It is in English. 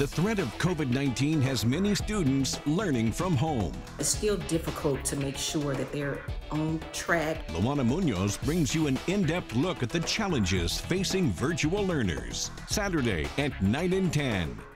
The threat of COVID-19 has many students learning from home. It's still difficult to make sure that they're on track. Luana Munoz brings you an in-depth look at the challenges facing virtual learners. Saturday at 9 and 10.